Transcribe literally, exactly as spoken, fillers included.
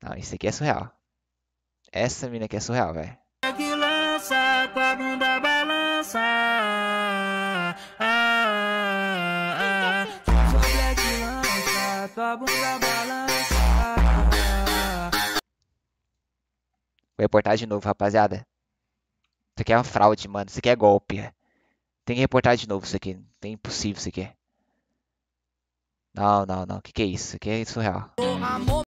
Não, isso aqui é surreal. Essa mina aqui é surreal, velho. Que lança, tua bunda balança. Ah, ah, ah. Mulher que lança, tua bunda balança. Vou reportar de novo, rapaziada. Isso aqui é uma fraude, mano. Isso aqui é golpe. Tem que reportar de novo isso aqui. É impossível isso aqui. Não, não, não. O que que é isso? Isso aqui é surreal.